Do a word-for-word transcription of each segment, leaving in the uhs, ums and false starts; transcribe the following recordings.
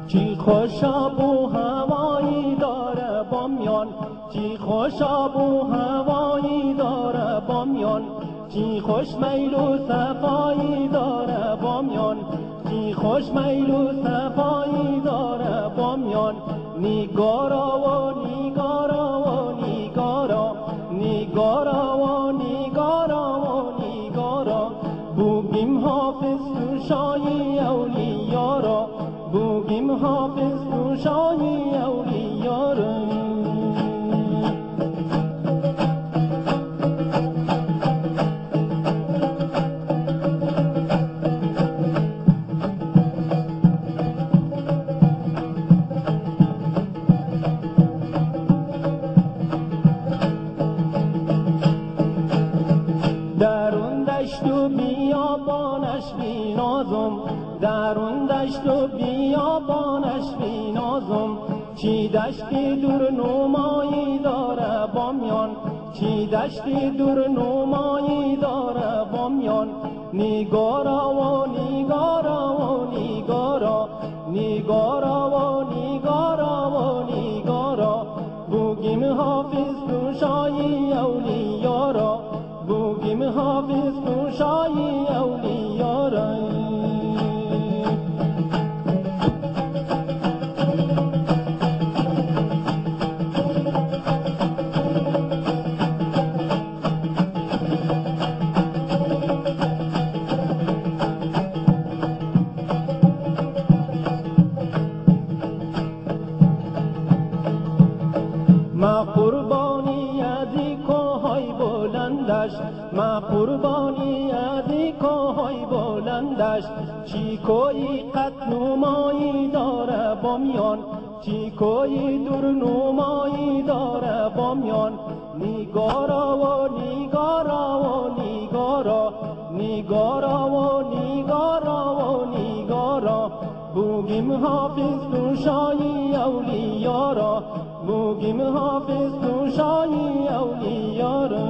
چی خوش آب و هوایی داره بامیان، چی خوش آب و هوایی داره بامیان، چی خوش میل و صفایی داره بامیان، چی خوش میل و صفایی داره بامیان. نگارا و نگارا و نگارا، نگارا و نگارا و نگارا، بوگیم حافظ گوشای اولیا را، بوگیم حافظ گوشای اولیا را. درون دشت و بیابانش بینازم، درون دشت و بیابانش بینازم، چی دشتی دور نمایی داره بامیان، چی دشتی دور نمایی داره بامیان. نگارا و نگارا و نگارا، نگارا و نگارا و نگارا، بوگیم حافظ گوشای اولیا را، بوگیم حافظ گوشای اولیا را. ما قربانی ازی کوهای بلندش، ما قربانی ازی کوهای بلندش، چی کوی قد نمایی داره بامیان، چی کوی دور نمایی داره بامیان. نگارا و نگارا و نگارا، نگارا و نگارا و نگارا، بوگیم حافظ گوشای اولیا را، بوگیم حافظ گوشای اولیا را.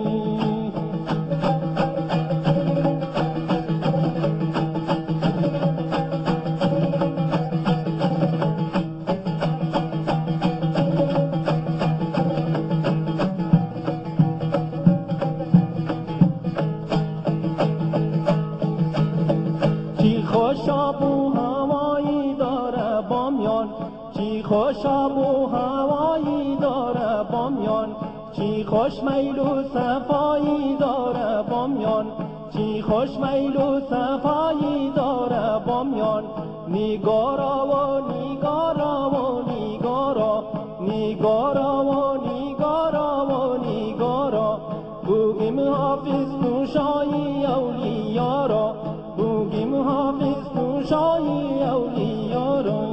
چی خوش آب و هوایی داره بامیان، چی خوش آب و هوایی داره بامیان، چی خوش میل و صفایی داره بامیان، چی خوش میل و صفایی داره بامیان. نگارا و نگارا و نگارا، نگارا و نگارا و نگارا، بوگیم حافظ گوشای اولیا را، بوگیم حافظ گوشای اولیا را.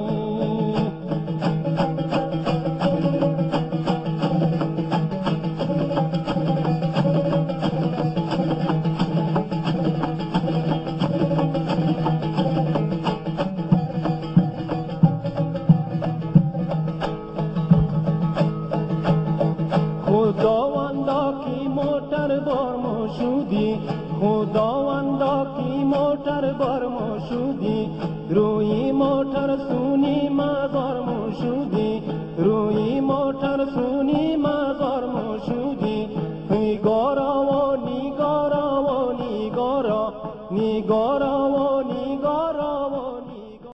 خداوندا کی موتر بار شودی، خداوندا کی موتر بار شودی، روی موتر سو